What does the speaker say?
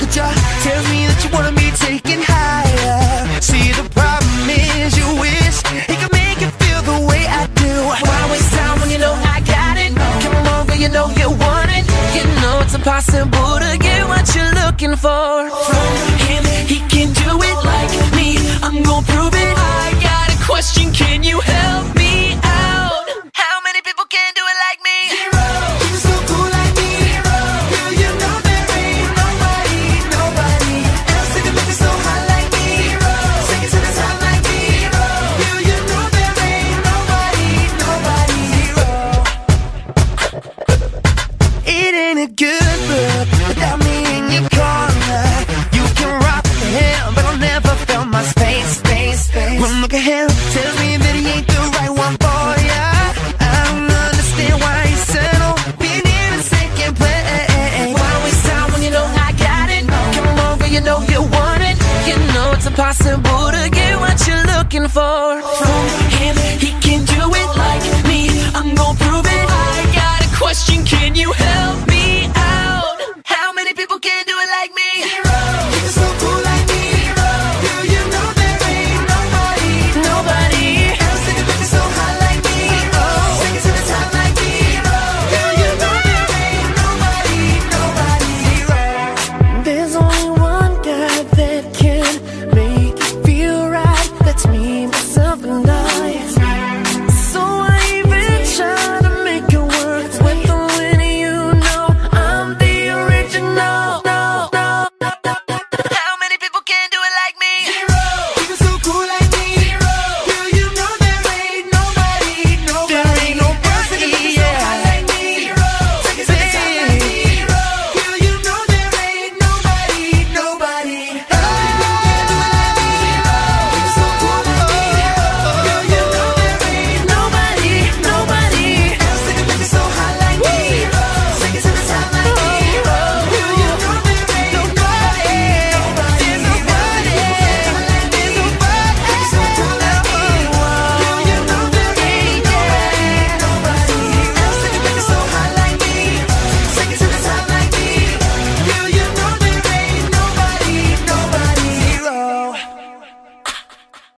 future tells me that you wanna be taken higher. See, the problem is you wish he could make you feel the way I do. Why waste time when you know I got it? Come on, girl, you know you want it. You know it's impossible to get what you're looking for from him. He can do it like me, I'm gonna prove it. I got a question, can you help me out? How many people can do it like me? Zero. You're so cool like me. Zero. Girl, you know there ain't nobody else that can make it so hot like me. Zero. Take it to the top like me. Zero. Girl, you know there ain't nobody. Zero. It ain't a good look without me in your corner. You can rock the hell, but I'll never feel my space. One look at him tells me that he ain't the right one for ya. I don't understand why he settle being in a second place. Why waste time when you know I got it? Come on, girl, you know you want it. You know it's impossible to get what you're looking for from him. He can do it like me, I'm gonna prove it. I got a question, can you help